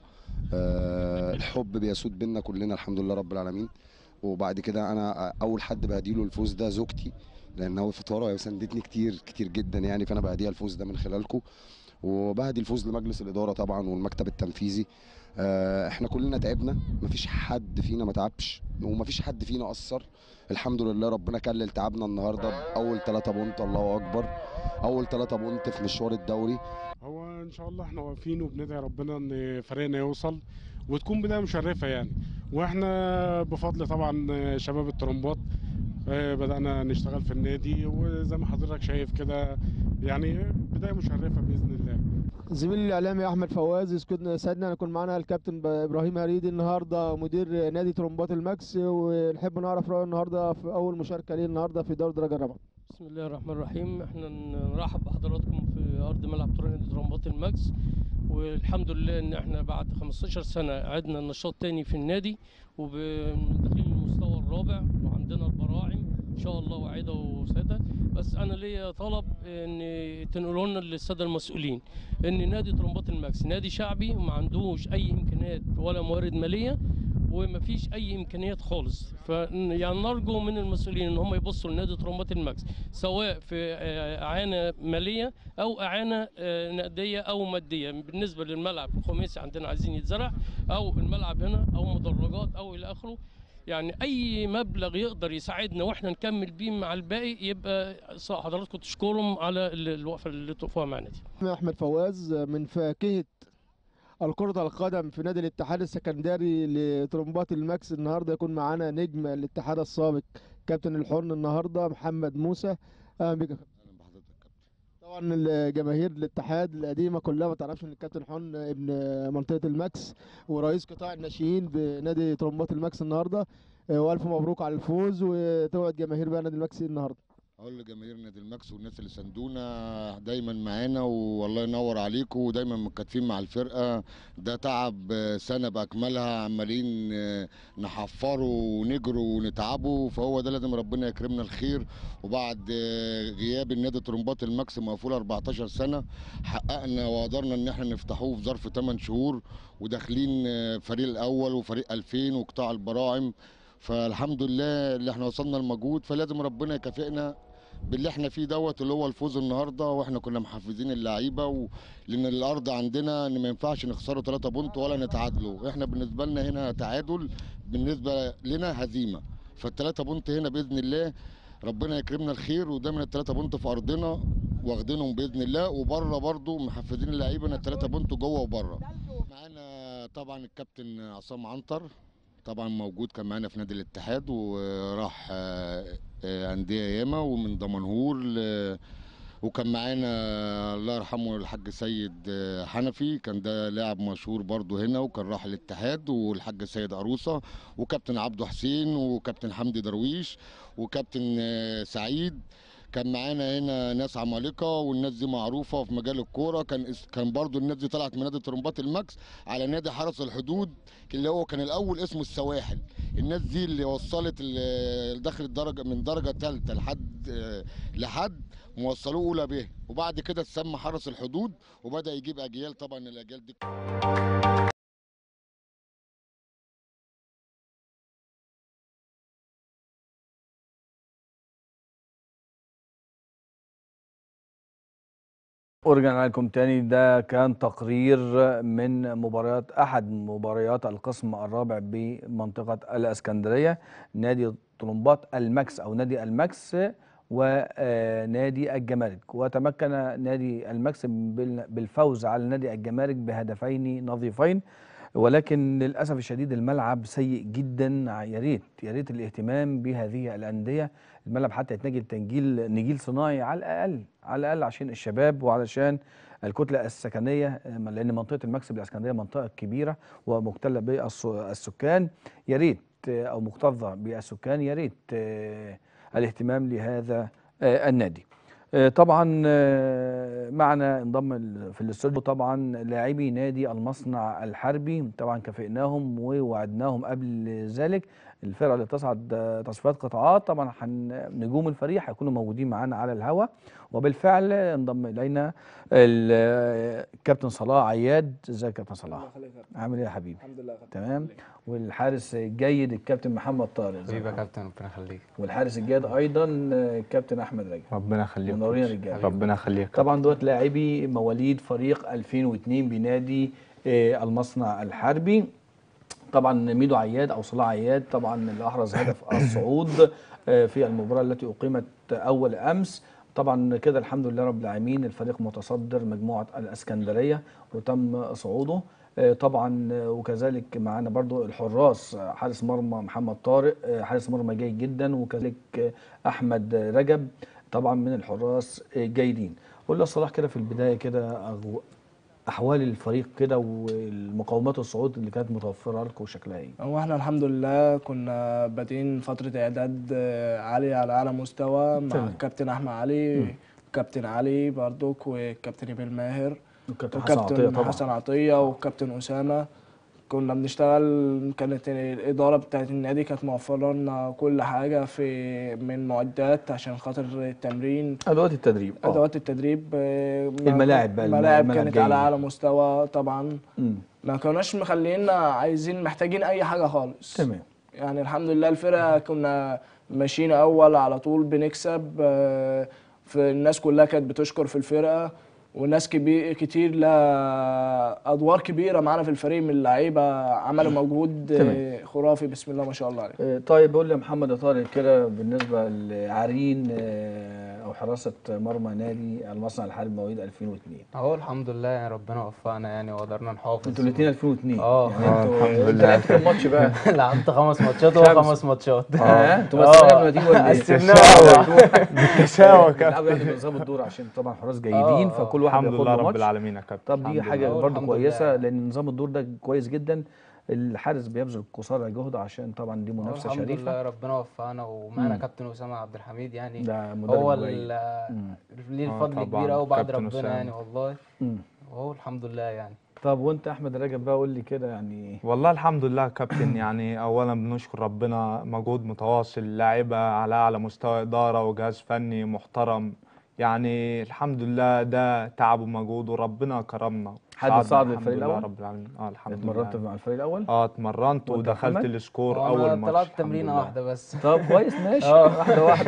أه الحب بيسود بينا كلنا الحمد لله رب العالمين. وبعد كده انا اول حد بهديله الفوز ده زوجتي، لان هو في ورا وساندتني كتير كتير جدا يعني، فانا بهديها الفوز ده من خلالكم. وبهدي الفوز لمجلس الاداره طبعا والمكتب التنفيذي. آه، احنا كلنا تعبنا، مفيش حد فينا ما تعبش ومفيش حد فينا قصر. الحمد لله ربنا كلل تعبنا النهارده باول ثلاثة بونت، الله اكبر، اول ثلاثة بونت في مشوار الدوري. هو ان شاء الله احنا واقفين وبندعي ربنا ان فريقنا يوصل وتكون بدايه مشرفه يعني. واحنا بفضل طبعا شباب الترمبات آه، بدأنا نشتغل في النادي، وزي ما حضرتك شايف كده يعني بدايه مشرفه باذن الله. زميلي الاعلامي احمد فواز، يسعدنا سعدنا ان يكون معانا الكابتن ب- ابراهيم هريدي النهارده مدير نادي طرمبات الماكس، ونحب نعرف رايه النهارده في اول مشاركه ليه النهارده في دوري الدرجه الرابعه. بسم الله الرحمن الرحيم. احنا نرحب بحضراتكم في ارض ملعب نادي طرمبات الماكس، والحمد لله ان احنا بعد خمستاشر سنه عدنا النشاط تاني في النادي، وداخلين المستوى الرابع وعندنا البراعم ان شاء الله واعده وساده. بس انا ليا طلب ان تنقلوا لنا للساده المسؤولين ان نادي طرمبات الماكس نادي شعبي وما عندوش اي امكانيات ولا موارد ماليه، ومفيش اي امكانيات خالص. ف يعني نرجو من المسؤولين ان هم يبصوا لنادي طرمبات الماكس، سواء في آه، اعانه ماليه او اعانه آه، نقديه او ماديه. بالنسبه للملعب الخماسي عندنا عايزين يتزرع، او الملعب هنا، او مدرجات، او الى اخره. يعني اي مبلغ يقدر يساعدنا واحنا نكمل بيه مع الباقي، يبقى حضراتكم تشكرهم على ال- الوقفه اللي تقفوها معنا دي. احمد فواز، من فاكهه الكرة القدم في نادي الاتحاد السكندري لطرمبات الماكس، النهارده يكون معانا نجم الاتحاد السابق كابتن الحن النهارده محمد موسى. اهلا بك يا كابتن. اهلا بحضرتك يا كابتن. طبعا الجماهير الاتحاد القديمه كلها ما تعرفش ان الكابتن حن ابن منطقه الماكس ورئيس قطاع الناشئين بنادي طرمبات الماكس النهارده. آه، والف مبروك على الفوز، وتوعد جماهير بقى نادي الماكس إيه النهارده؟ اقول لجماهير نادي الماكس والناس اللي ساندونا دايما معانا، والله ينور عليكم، ودايما متكاتفين مع الفرقه. ده تعب سنه باكملها، عمالين نحفروا ونجروا ونتعبوا، فهو ده لازم ربنا يكرمنا الخير. وبعد غياب النادي طرمبات الماكس مقفول أربعتاشر سنه، حققنا وقدرنا ان احنا نفتحوه في ظرف ثمانية شهور، وداخلين فريق الاول وفريق ألفين وقطاع البراعم. فالحمد لله اللي احنا وصلنا المجهود، فلازم ربنا يكافئنا باللي احنا فيه دوت اللي هو الفوز النهارده. واحنا كنا محفزين اللعيبه و... لان الارض عندنا ان ما ينفعش نخسروا ثلاثة بونت ولا نتعادلوا. احنا بالنسبه لنا هنا تعادل، بالنسبه لنا هزيمه. فالثلاثة بونت هنا باذن الله ربنا يكرمنا الخير، ودايما الثلاثه بونت في ارضنا واخدينهم باذن الله، وبره برضو محفزين اللعيبه ان الثلاثه بونت جوه وبره. معانا طبعا الكابتن عصام عنتر طبعا موجود، كان معانا في نادي الاتحاد وراح آه، آه، انديه ياما ومن دمنهور ل- وكان معانا الله يرحمه الحاج سيد آه، حنفي، كان ده لاعب مشهور برضو هنا وكان راح الاتحاد، والحاج سيد عروسه وكابتن عبده حسين وكابتن حمدي درويش وكابتن آه، سعيد. كان معانا هنا ناس عمالقه، والناس دي معروفه في مجال الكوره. كان اس- كان برضو الناس دي طلعت من نادي طرمبات الماكس على نادي حرس الحدود اللي هو كان الاول اسمه السواحل. الناس دي اللي وصلت ال- دخل الدرجه من درجه ثالثه لحد آه، لحد موصلوه اولى به، وبعد كده اتسمى حرس الحدود وبدا يجيب اجيال. طبعا الاجيال دي ورجعنا لكم تاني. ده كان تقرير من مباريات أحد مباريات القسم الرابع بمنطقة الإسكندرية، نادي طلمبات الماكس أو نادي الماكس ونادي الجمارك. وتمكن نادي الماكس بال- بالفوز على نادي الجمارك بهدفين نظيفين، ولكن للأسف الشديد الملعب سيء جدا. يا ريت يا ريت الاهتمام بهذه الأندية، الملعب حتى يتنجل تنجيل نجيل صناعي على الأقل على الأقل عشان الشباب وعلشان الكتلة السكنية، لأن منطقة المكسب الإسكندرية منطقة كبيرة ومكتلة بالسكان. يا ريت أو مكتظة بالسكان، يا ريت آه، الاهتمام لهذا آه، النادي. آه، طبعا آه، معنا انضم ال- في الاستوديو طبعا لاعبي نادي المصنع الحربي. طبعا كافئناهم ووعدناهم قبل ذلك، الفرقه اللي تصعد آه، تصفيات قطاعات. طبعا حن- نجوم الفريق هيكونوا موجودين معانا على الهواء، وبالفعل انضم الينا ال- آه، الكابتن صلاح عياد. ازيك يا كابتن صلاح؟ عامل ايه يا حبيبي؟ الحمد لله. تمام. والحارس الجيد الكابتن محمد طارق. ازيك حبيبي يا يا محمد؟ كابتن، ربنا يخليك. والحارس الجيد ايضا آه، الكابتن احمد رجب. ربنا يخليك. منورين رجاله. ربنا يخليك. طبعا دوت لاعبي مواليد فريق ألفين واثنين بنادي آه، المصنع الحربي. طبعا ميدو عياد او صلاح عياد طبعا اللي احرز هدف الصعود آه، في المباراه التي اقيمت اول امس. طبعا كده الحمد لله رب العالمين الفريق متصدر مجموعه الاسكندريه وتم صعوده. آه، طبعا آه، وكذلك معانا برضو الحراس، آه، حارس مرمى محمد طارق آه، حارس مرمى جيد جدا، وكذلك آه، احمد رجب طبعا من الحراس آه، جيدين. قول لي صلاح كده في البدايه كده أغو- احوال الفريق كده والمقومات الصعود اللي كانت متوفره لكم شكلها ايه؟ هو احنا الحمد لله كنا بادئين فترة إعداد آه، عالية على أعلى مستوى مع تمام. الكابتن أحمد علي مم. وكابتن علي برضك وكابتن إبراهيم ماهر والكابتن حسن عطيه وكابتن طبعا. حسن عطية وكابتن أسامة. كنا بنشتغل، كانت الإدارة بتاعت النادي كانت موفرة لنا كل حاجة في من معدات عشان خاطر التمرين، ادوات التدريب آه. أدوات التدريب. آه، ما- الملاعب بقى، الملاعب الملعب كانت جيد. على أعلى مستوى طبعا. مم. ما كناش مخلينا عايزين محتاجين أي حاجة خالص. تمام. يعني الحمد لله الفرقة كنا ماشيين أول على طول بنكسب. آه، في الناس كلها كانت بتشكر في الفرقة، وناس كبير كتير لها أدوار كبيرة معانا في الفريق من اللعيبة عملوا مجهود آه، تمام. خرافي بسم الله ما شاء الله عليه. آه، طيب قول لي يا محمد يا طارق كده بالنسبه لعرين آه، او حراسه مرمى نادي المصنع الحربي مواليد ألفين واثنين. اهو الحمد لله يعني ربنا وفقنا يعني وقدرنا نحافظ. انتوا الاثنين ألفين واثنين. اه يعني آه، انتوا الحمد انت لله. لعبت كام ماتش بقى؟ لعبت خمس ماتشات وهو خمس. خمس ماتشات. اه انتوا بس آه. قبل ما تيجوا ولا ايه؟ قسمناها بالتساوي بتلعبوا يعني بنظام الدور عشان طبعا حراس جيدين، آه، فكل واحد الحمد بياخد لله له رب ماتش. العالمين يا كابتن. طب دي الحمد حاجه لله. برضو الحمد كويسه لله. لان نظام الدور ده كويس جدا. الحارس بيبذل قصارى جهده عشان طبعا دي منافسه الحمد شريفه. لله ربنا وفقنا، ومعنا مم. كابتن اسامه عبد الحميد يعني ده مدرب هو جيد. ال- مم. ليه آه، الفضل طبعاً. كبير قوي بعد كابتن ربنا أسامة. يعني والله. مم. وهو الحمد لله يعني. طب وانت احمد رجب بقى قول لي كده يعني. والله الحمد لله يا كابتن. يعني اولا بنشكر ربنا، مجهود متواصل، لاعيبه على اعلى مستوى، اداره وجهاز فني محترم. يعني الحمد لله ده تعب ومجهود وربنا كرمنا. حد ساعدنا صعد الحمد للفريق لله الأول؟ رب العالمين. اه الحمد اتمرنت لله. مع الفريق الاول؟ اه اتمرنت وأنت ودخلت محمد؟ السكور وأنا اول ماتش. طلعت الحمد تمرينه لله. واحده بس. طب كويس ماشي. آه. واحده واحده.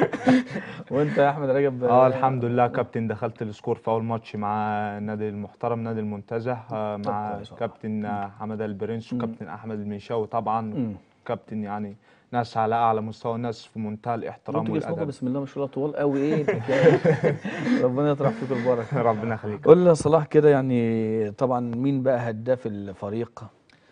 وانت يا احمد رجب؟ اه الحمد لله يا كابتن، دخلت السكور في اول ماتش مع نادي المحترم نادي المنتزه، آه مع كويس والله. كابتن آه، حماده البرنس وكابتن احمد المنشاوي طبعا. مم. كابتن يعني ناس على اعلى مستوى، ناس في منتهى الاحترام انتوا جسمكم والادب. بسم الله ما شاء الله طوال قوي ايه الحكاية؟ ربنا يطرح فيكم البركه. ربنا يخليك. قول لي يا صلاح كده، يعني طبعا مين بقى هداف الفريق؟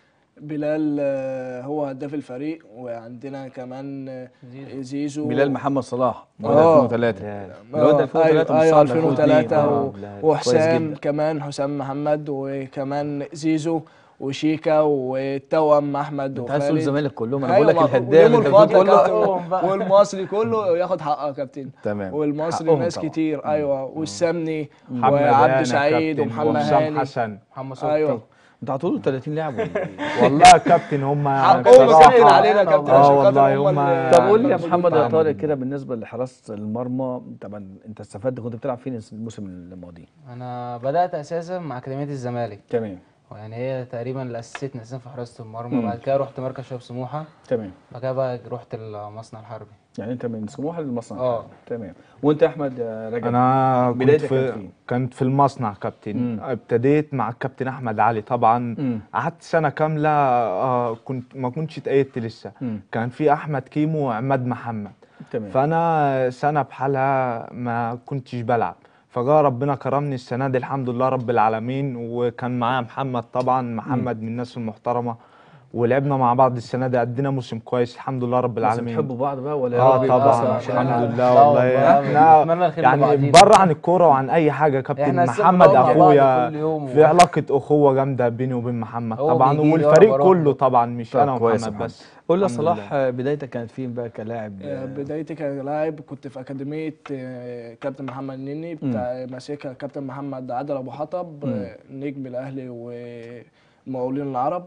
بلال آه، هو هداف الفريق، وعندنا كمان آه، زيزو. بلال محمد صلاح مواليد آه. ألفين وثلاثة. الواد ألفين وثلاثة ايوه مش ايوه صعب ألفين وثلاثة آه. و- كويس وحسام جدا. كمان، حسام محمد، وكمان زيزو وشيكا والتوأم احمد انت عايز تقول وخالد. الزمالك كلهم، انا أيوة، بقول لك ما- الهداف وليهم انت بتقول الفضل كله. كابتن، والمصري كله ياخد حقه يا كابتن. تمام. والمصري حقهم ناس طبعا. كتير ايوه، والسمني محمد وعبد هاني سعيد كابتن، ومحمد وحسام هاني. حسن. محمد صبحي. ايوه انتوا هتقولوا ثلاثين لاعب ولا ايه؟ والله يا كابتن هم حقهم بصراحة- كتير علينا يا كابتن، اه عشان خاطر والله هم هم اللي- طب قول لي يا المسؤولين محمد يا عنهم. طارق كده، بالنسبه لحراسه المرمى طبعا انت استفدت، كنت بتلعب فين الموسم الماضي؟ انا بدات اساسا مع اكاديميه الزمالك، تمام يعني هي تقريبا اللي اسستني اساسا في حراسه المرمى. مم. بعد كده رحت مركز شباب سموحه، تمام. بعد كده بقى رحت المصنع الحربي. يعني انت من سموحه للمصنع. اه. تمام. وانت يا احمد يا رجب؟ انا كنت بدايتك كانت في فين؟ كنت في المصنع كابتن. مم. ابتديت مع الكابتن احمد علي طبعا. مم. قعدت سنه كامله آه كنت ما كنتش اتأيدت لسه. مم. كان في احمد كيمو وعماد محمد. تمام. فانا سنه بحالها ما كنتش بلعب، فجاء ربنا كرمني السنه دي الحمد لله رب العالمين، وكان معايا محمد طبعا. محمد من الناس المحترمه، ولعبنا مع بعض السنه دي، ادينا موسم كويس الحمد لله رب بس العالمين. بتحبوا بعض بقى ولا؟ اه يا رب طبعا يبقى عشان الحمد أنا- لله لا والله. والله، احنا بنتمنى الخير يعني لبعضينا. بره عن الكوره وعن اي حاجه يا كابتن. احنا أساساً محمد بنقعد مع بعض اخويا، كل يوم في علاقه اخوه جامده بيني وبين محمد هو طبعا، بيجي لي والفريق وأنا كله بروح. طبعا، مش طب انا كويس يا ومحمد محمد. بس. قول لي يا الحمد صلاح لله. بدايتك كانت فين بقى كلاعب؟ آه، بدايتي كلاعب كنت في أكاديمية آه، كابتن محمد نني بتاع ماسكها كابتن محمد عادل أبو حطب، آه، نجم الأهلي والمقاولين العرب.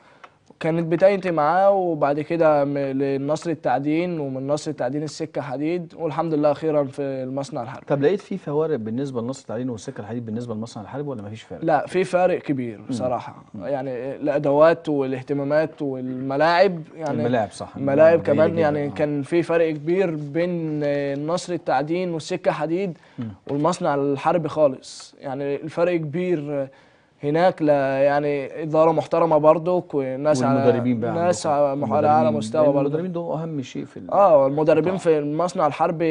كانت بدايتي معاه، وبعد كده م- للنصر التعدين، ومن نصر التعدين السكة حديد، والحمند لله أخيرا في المصنع الحربي. طب لقيت في فوارق بالنسبه لنصر التعدين والسكه الحديد بالنسبه لمصنع الحربي ولا مفيش فارق؟ لا، في فارق كبير بصراحة، يعني الأدوات والاهتمامات والملاعب، يعني الملاعب صح. الملاعب جيدة كمان جداً. يعني آه. كان في فرق كبير بين آه، نصر التعدين والسكة حديد والمصنع الحربي خالص، يعني الفرق كبير. آه، هناك لا يعني إدارة محترمة برضك، وناس والمدربين على بقى ناس عندكم. على مح- على أعلى المدربين- مستوى لأن برضه. المدربين دول اهم شيء في ال- اه المدربين طبعاً. في المصنع الحربي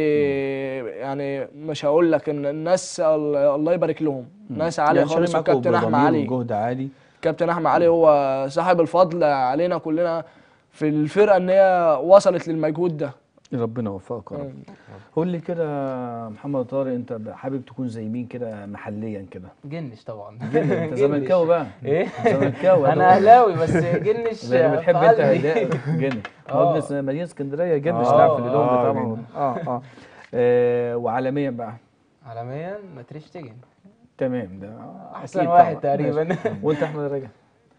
يعني مش هقول لك ان الناس ال- الله يبارك لهم، ناس عاليه يعني شغالين خالص. معاكم والكابتن احمد بضمير علي وجهد عالي. كابتن احمد علي هو صاحب الفضل علينا كلنا في الفرقه ان هي وصلت للمجهود ده. ربنا يوفقك يا رب. قول لي كده يا محمد طارق، انت حابب تكون زي مين كده محليا كده؟ جنش طبعا. جنش. انت زملكاوي بقى؟ ايه؟ زملكاوي. انا اهلاوي بس جنش زي ما بتحب في انت قلبي. هداء جنش. آه. مدرس مدينه اسكندريه جنش آه، لاعب في الليلون آه، طبعا. جنش. اه اه آه، وعالميا بقى؟ عالميا ماتريش تيجن تمام، ده احسن أكيد واحد طبعاً. تقريبا. ماشي. وانت احمد رجب؟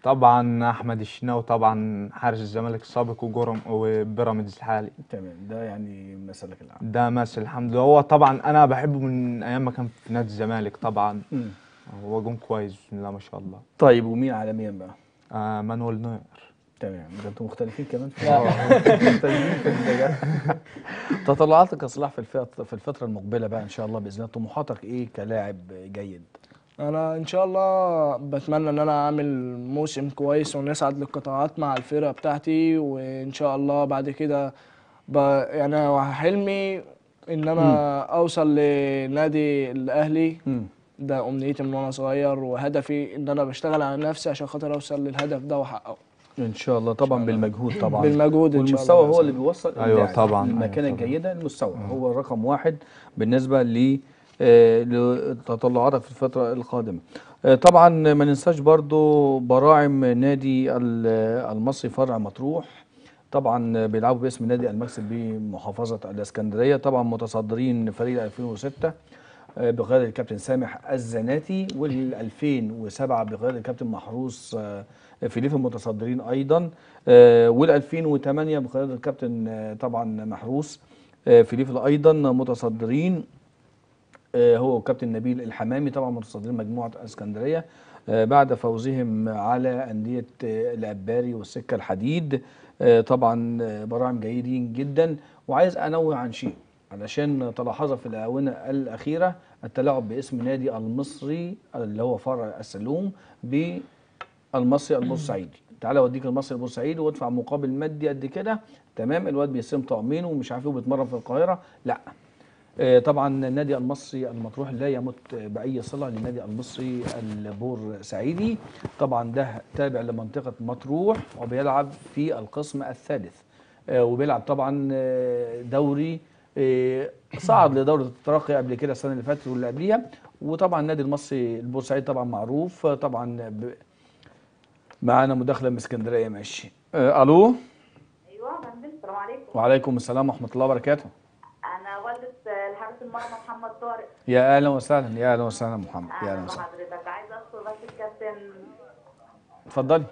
طبعا احمد الشناوي طبعا، حارس الزمالك السابق وجرم وبيراميدز الحالي. تمام، ده يعني مثلك الاعلى. ده مثل الحمد لله. هو طبعا انا بحبه من ايام ما كان في نادي الزمالك طبعا. مم. هو جون كويس بسم الله ما شاء الله. طيب ومين عالميا بقى؟ آه مانويل نوير. تمام، ده انتوا مختلفين كمان في لا. مختلفين في المجال. تطلعاتك يا صلاح في الفترة في الفترة المقبلة بقى ان شاء الله باذن الله، طموحاتك ايه كلاعب جيد؟ انا ان شاء الله بتمنى ان انا اعمل موسم كويس ونصعد للقطاعات مع الفرقه بتاعتي، وان شاء الله بعد كده ب... يعني أنا حلمي ان انا اوصل لنادي الاهلي. مم. ده امنيتي من وانا صغير، وهدفي ان انا بشتغل على نفسي عشان خاطر اوصل للهدف ده واحققه ان شاء الله طبعا بالمجهود طبعا. بالمجهود ان شاء الله. والمستوى هو اللي بيوصل أيوة اللاعب طبعاً، للمكانة أيوة طبعاً. الجيدة. المستوى هو رقم واحد بالنسبة ل آه، لتطلعاتك في الفترة القادمة. آه، طبعا ما ننساش برضو براعم نادي ال- المصري فرع مطروح، طبعا بيلعبوا باسم نادي المكسب بمحافظة الاسكندرية، طبعا متصدرين فريق ألفين وستة آه، بقيادة الكابتن سامح الزناتي، وال ألفين وسبعة بقيادة الكابتن محروس آه، فيليف المتصدرين ايضا، آه، وال ألفين وثمانية بقيادة الكابتن آه، طبعا محروس آه، فيليف ايضا متصدرين، آه، هو وكابتن نبيل الحمامي طبعا متصدرين مجموعه اسكندريه آه، بعد فوزهم على انديه آه، العباري والسكه الحديد. آه، طبعا آه، براعم جيدين جدا. وعايز انوه عن شيء علشان تلاحظها في الاونه الاخيره، التلاعب باسم نادي المصري اللي هو فرع السلوم بالمصري البورسعيدي. تعالى اوديك المصري البورسعيدي وادفع مقابل مادي قد كده، تمام، الواد بيسلم طقمين ومش عارف ايه وبيتمرن في القاهره، لا. آه، طبعا النادي المصري المطروح لا يمت باي صله للنادي المصري البورسعيدي، طبعا ده تابع لمنطقه مطروح وبيلعب في القسم الثالث، آه، وبيلعب طبعا آه، دوري، آه، صعد لدوره الترقي قبل كده السنه اللي فاتت واللي قبليها. وطبعا النادي المصري البورسعيدي طبعا معروف، آه، طبعا ب... معانا مداخله من اسكندريه، ماشي. آه، الو. ايوه يا فندم، السلام عليكم. وعليكم السلام ورحمه الله وبركاته. انا والده الحارس المرمى محمد طارق. يا اهلا وسهلا، يا اهلا وسهلا محمد، يا اهلا وسهلا. حضرتك عايزه اشكر بس الكابتن. اتفضلي.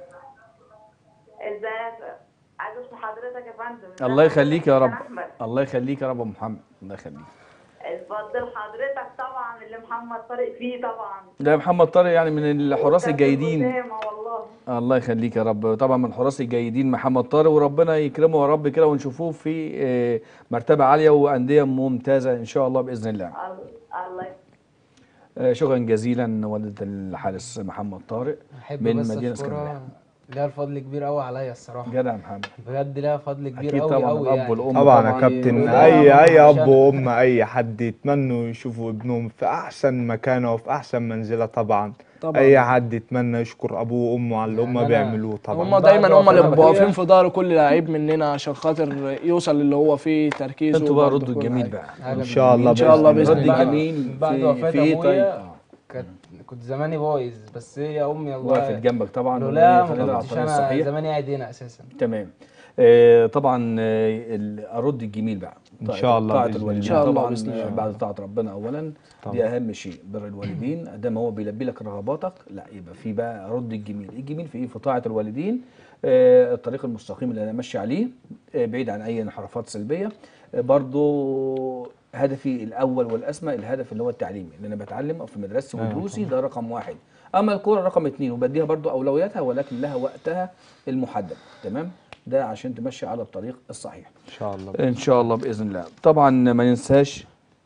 ازيك؟ عايزه اشكر حضرتك يا فندم. الله يخليك يا رب، الله يخليك يا رب يا محمد، الله يخليك. اتفضل حضرتك. طبعا اللي محمد طارق فيه طبعا ده محمد طارق يعني من الحراس الجيدين. والله الله يخليك يا رب، طبعا من الحراس الجيدين محمد طارق، وربنا يكرمه يا رب كده ونشوفوه في آه، مرتبه عاليه وانديه ممتازه ان شاء الله باذن الله. الله آه، شكرا جزيلا والده الحارس محمد طارق من مدينه اسكندريه. ليها الفضل كبير قوي عليا الصراحه. جدع محمد، بجد ليها فضل كبير اكيد قوي طبعا قوي الاب يعني. والام طبعا طبعا يا كابتن، طبعاً اي اي اب عشان- وام اي حد يتمنوا يشوفوا ابنهم في احسن مكانه وفي احسن منزله طبعا. طبعاً. اي حد يتمنى يشكر ابوه وامه على اللي يعني هم أنا- بيعملوه طبعا. هم دايما هم اللي بعد بيبقوا وفاة واقفين في ظهر كل لعيب مننا عشان خاطر يوصل اللي هو فيه تركيزه. انتوا بقى وبرضه ردوا كل الجميل حاجة. بقى ان شاء الله ان شاء الله بإذن باذن رد الله. جميل بعد في وفاة في طيب ابويا آه. كانت كنت زماني بايظ، بس هي امي الله وقفت جنبك طبعا لولا وهي ما على كنتش الطريق انا الصحيح. زماني قاعد هنا اساسا. تمام. آه طبعا آه ال- ارد الجميل بقى. إن شاء الله طاعة بإذن الوالدين الله. إن شاء الله طبعا بإذن الله. آه، بعد طاعة ربنا اولا، طبعا. دي اهم شيء، بر الوالدين ادام هو بيلبي لك رغباتك، لا يبقى في بقى رد الجميل. الجميل في ايه؟ في طاعة الوالدين، آه الطريق المستقيم اللي انا ماشي عليه، آه بعيد عن اي انحرافات سلبية. آه برضو هدفي الاول والاسمى الهدف اللي هو التعليمي، اللي انا بتعلم في مدرستي أيوة ودروسي، ده رقم واحد. اما الكوره رقم اتنين، وبديها برضو اولوياتها ولكن لها وقتها المحدد، تمام؟ ده عشان تمشي على الطريق الصحيح ان شاء الله. ان شاء الله باذن الله. طبعا ما ننساش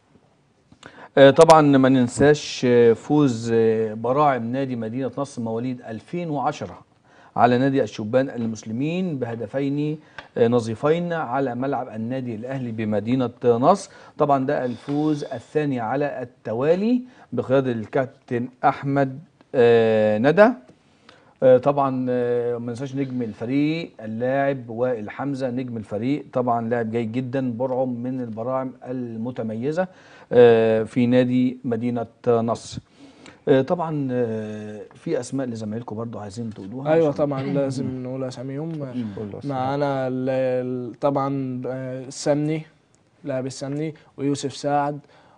آه، طبعا ما ننساش آه، فوز آه، براعم نادي مدينه نصر مواليد ألفين وعشرة على نادي الشبان المسلمين بهدفين آه، نظيفين على ملعب النادي الاهلي بمدينه نصر. طبعا ده الفوز الثاني على التوالي بقياده الكابتن احمد آه، ندى. آه، طبعا آه، ما ننساش نجم الفريق اللاعب وائل حمزه، نجم الفريق طبعا لاعب جيد جدا، برعم من البراعم المتميزه آه، في نادي مدينه نصر. آه، طبعا آه، في اسماء لزمايلكم برضو عايزين تقولوها؟ ايوه عشان- طبعا لازم نقول اساميهم. كله أسماء. معانا ال- ال- طبعا آه، السمني، لاعب السمني، ويوسف سعد،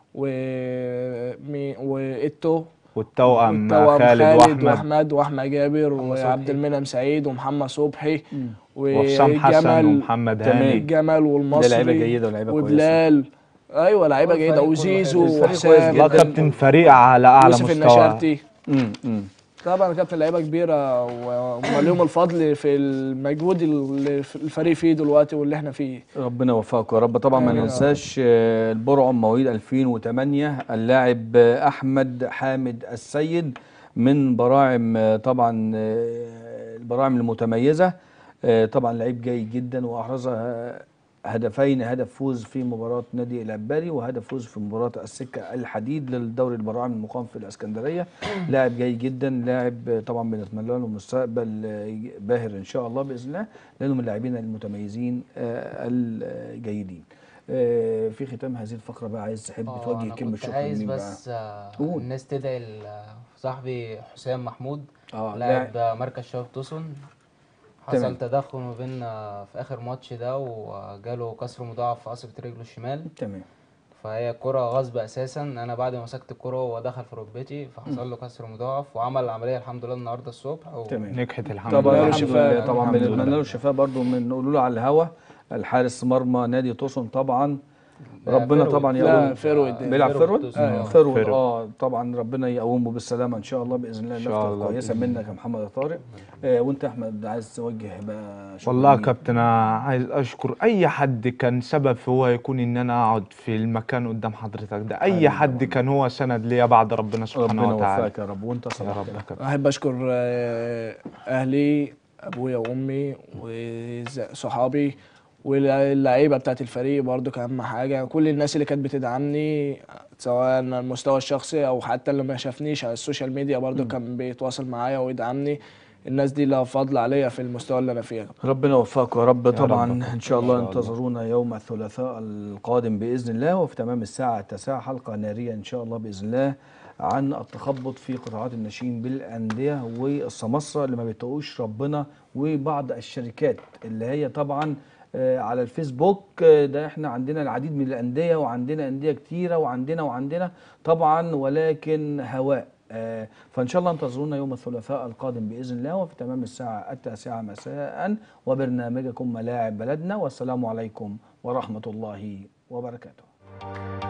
ومي وإيتو، والتوأم والتوأم خالد خالد واحمد واحمد واحمد جابر محمد وعبد صبحي. المنعم سعيد ومحمد صبحي مم. وحسام حسن وجمال ومحمد تمام. هاني. الجمل ده والمصري لعيبه جيده ولاعيبه كويسه. وبلال. ايوه لعيبه هو جيده، الفريق كله وزيزو حلو. الفريق كويس وحسام جدا. والله كابتن فريق على اعلى يوسف مستوى. النشارتي. مم، مم. طبعا كابتن لعيبه كبيره وهم ليهم الفضل في المجهود اللي الفريق فيه دلوقتي واللي احنا فيه. ربنا يوفقكم يا رب. طبعا ما آمين يا ننساش آه، البرعم مواليد ألفين وثمانية اللاعب آه، احمد حامد السيد من براعم آه، طبعا آه، البراعم المتميزه، آه، طبعا لعيب جيد جدا واحرز آه، هدفين، هدف فوز في مباراه نادي العباري وهدف فوز في مباراه السكه الحديد للدوري البراعم المقام في الاسكندريه. لاعب جيد جدا، لاعب آه، طبعا بنتمنى له مستقبل آه، باهر ان شاء الله باذن الله، لانه من اللاعبين المتميزين آه، الجيدين. آه، في ختام هذه الفقره بقى عايز تحب اه توجه انا كلمه كنت شكر عايز لمين بقى؟ بس آه، قول. الناس تدعي لصاحبي حسام محمود، اه لاعب مركز شباب توسن. تمام. حصل تدخل ما بيننا في اخر ماتش ده وجاله كسر مضاعف في قصبة رجله الشمال، تمام. فهي كرة غصب اساسا. انا بعد ما مسكت الكرة هو دخل في ركبتي فحصل له كسر مضاعف وعمل العملية الحمد لله النهارده الصبح و... تمام. نجحت الحمد طبعا لله. الحمد الشفاء. لله، طبعا الحمد بنتمنى لله. له الشفاء برضه، من نقول له على الهوا الحارس مرمى نادي توسن طبعا ربنا فيرود. طبعا لا يقوم. فيرود. بيلعب فيرود؟ توسن. أيوة. فيرود فيرود. اه طبعا ربنا يقومه بالسلامه ان شاء الله باذن الله. إن شاء لفته الله كويسه بإذن منك يا محمد يا طارق. آه وانت يا احمد عايز توجه بقى شكر والله يا لمين؟ كابتن انا عايز اشكر اي حد كان سبب في هو يكون ان انا اقعد في المكان قدام حضرتك ده، اي حبيبي حد طبعاً. كان هو سند ليا بعد ربنا سبحانه ربنا وتعالى. يوفقك يا رب. وانت يا صراحه رب يا كابتن. احب اشكر آه، اهلي ابويا وامي وصحابي واللعيبه بتاعت الفريق برضو كان اهم حاجه. كل الناس اللي كانت بتدعمني سواء على المستوى الشخصي او حتى اللي ما شافنيش على السوشيال ميديا برضو م. كان بيتواصل معايا ويدعمني. الناس دي لها فضل عليا في المستوى اللي انا فيه. ربنا يوفقكم يا رب. طبعا رب. ان شاء الله انتظرونا يوم الثلاثاء القادم باذن الله، وفي تمام الساعه التاسعه حلقه ناريه ان شاء الله باذن الله عن التخبط في قطاعات الناشئين بالانديه والسماسره اللي ما بيتقوش ربنا، وبعض الشركات اللي هي طبعا على الفيسبوك. ده احنا عندنا العديد من الانديه وعندنا انديه كتيره وعندنا وعندنا طبعا، ولكن هواء. فان شاء الله انتظرونا يوم الثلاثاء القادم باذن الله وفي تمام الساعه التاسعه مساء وبرنامجكم ملاعب بلدنا، والسلام عليكم ورحمه الله وبركاته.